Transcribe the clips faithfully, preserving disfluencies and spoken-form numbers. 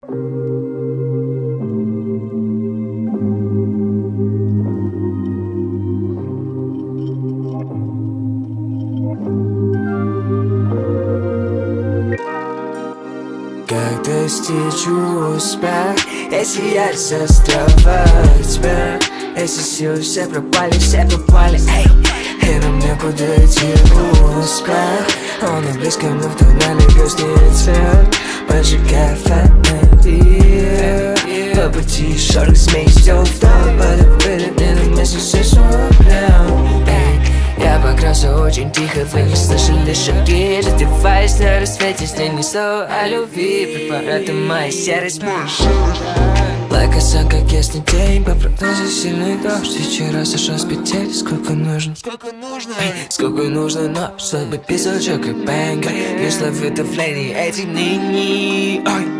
Как достичь успеха, если я с острова тебя? Если силы все пропали, все пропали, эй, и нам некуда идти успех. Он и близко, но в тоннеле грустнее цвет. Поджигая фонари, по пути шорох змей, сделал вдох, подобрали на месте все прям. Я покрасил очень тихо, вы не слышали шаги. Раздеваясь на рассвете, с ней ни слова о любви. Препараты моей серой смерти. Like a sun, как ясный день. По прогнозу сильный дождь. Вчера сошел с петель. Сколько нужно? Сколько нужно? Сколько нужно, но чтобы писал чок и бэнга. Лишь ловлю давление этих дней.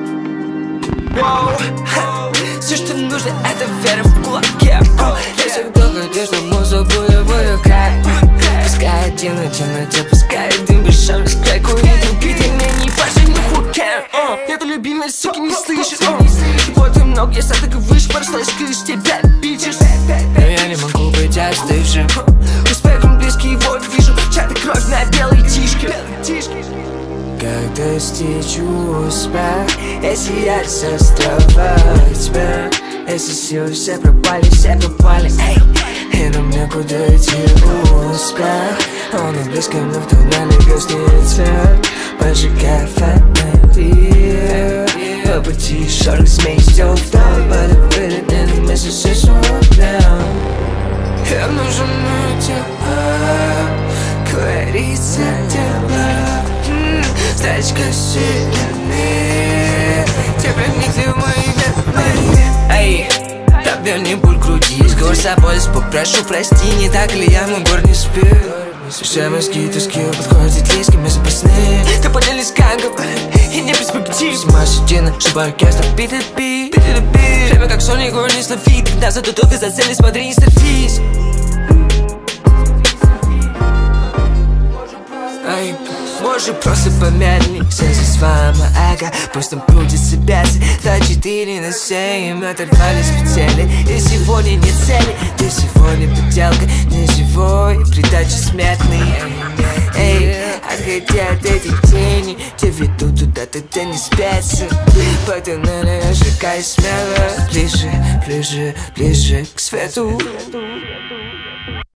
Все, что нужно, это вера в кулаке. Если кто хотел, что музыку я буду как. Пускай один на темноте, пускай дым бешеный скай. Курит убитый, мне не важен ни хукер. Это любимая, суки, не слышит. Вот и много, я сам так и выше, поросла скрыш, тебя бичешь. Но я не могу быть остывшим. Успехом близкий, вот вижу чаты кровь на белой тишке. Как достичь успеха, если я с острова тебя? Если силы все пропали, все пропали, эй, и нам некуда идти успех. Он и близко, но в тоннеле грустнее цвет. Поджигая фонари, по пути шорох змей, сделал вдох, подобрали на месте все прям. Я нужен тела, говорится тела. Стачка сильнее, те проникли в мои вены. Эй, оберни пуль, крутись, говор с собой, попрошу, прости, не так ли я мой гор не спил? Все мозги, тоски, подходит близко, мы запасные. Ты поделись кангом, и не перспектив. Зима судина, чтобы оркестр бит и бит. Время как сон, Егор не словит. Когда задутовка за цели, смотри, не сорвись. Ай, может просто помедленней, сердце с вами эго. Пусть там крутится бесы, до четыре на семь. Оторвались петели, и сегодня не цели. Ты сегодня поделка, не живой, придачи сметные. Эй, отходя от этих теней, те ведут туда, туда не спецы. По туннелю я шагаю смело, ближе, ближе, ближе к свету.